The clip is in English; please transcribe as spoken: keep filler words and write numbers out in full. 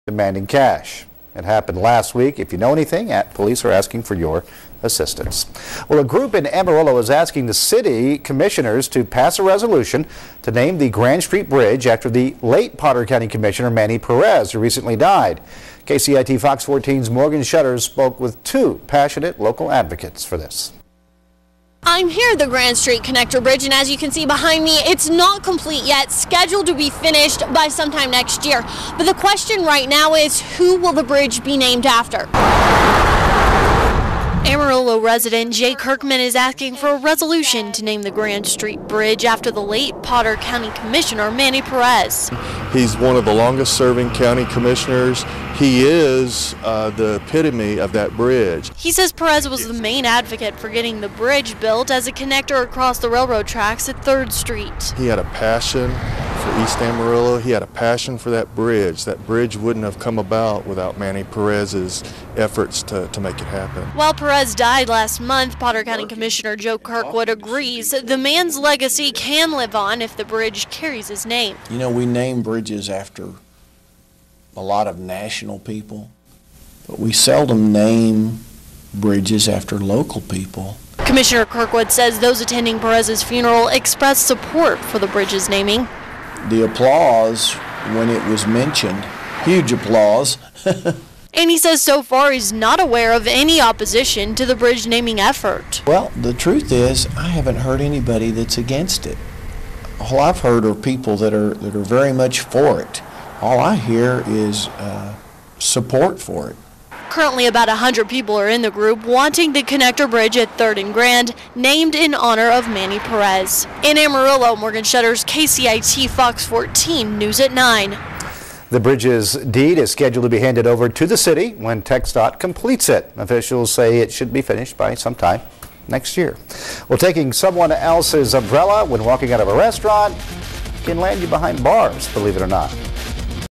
demanding cash. It happened last week. If you know anything, police are asking for your assistance. Well, a group in Amarillo is asking the city commissioners to pass a resolution to name the Grand Street Bridge after the late Potter County Commissioner Manny Perez, who recently died. K C I T Fox fourteen's Morgan Shutters spoke with two passionate local advocates for this. I'm here at the Grand Street Connector Bridge, and as you can see behind me, it's not complete yet, scheduled to be finished by sometime next year. But the question right now is, who will the bridge be named after? Amarillo resident Jay Kirkman is asking for a resolution to name the Grand Street Bridge after the late Potter County Commissioner Manny Perez. He's one of the longest serving county commissioners. He is uh, the epitome of that bridge. He says Perez was the main advocate for getting the bridge built as a connector across the railroad tracks at third Street. He had a passion for East Amarillo. He had a passion for that bridge. That bridge wouldn't have come about without Manny Perez's efforts to, to make it happen. While Perez died last month, Potter County Commissioner Joe Kirkwood agrees the man's legacy can live on if the bridge carries his name. You know, we name bridges after a lot of national people, but we seldom name bridges after local people. Commissioner Kirkwood says those attending Perez's funeral expressed support for the bridge's naming. The applause when it was mentioned, huge applause. And he says so far he's not aware of any opposition to the bridge naming effort. Well, the truth is, I haven't heard anybody that's against it. All I've heard are people that are that are very much for it. All I hear is uh, support for it. Currently, about one hundred people are in the group wanting the connector bridge at third and Grand, named in honor of Manny Perez. In Amarillo, Morgan Shutters, K C I T Fox fourteen, News at nine. The bridge's deed is scheduled to be handed over to the city when TxDOT completes it. Officials say it should be finished by sometime next year. Well, taking someone else's umbrella when walking out of a restaurant can land you behind bars, believe it or not.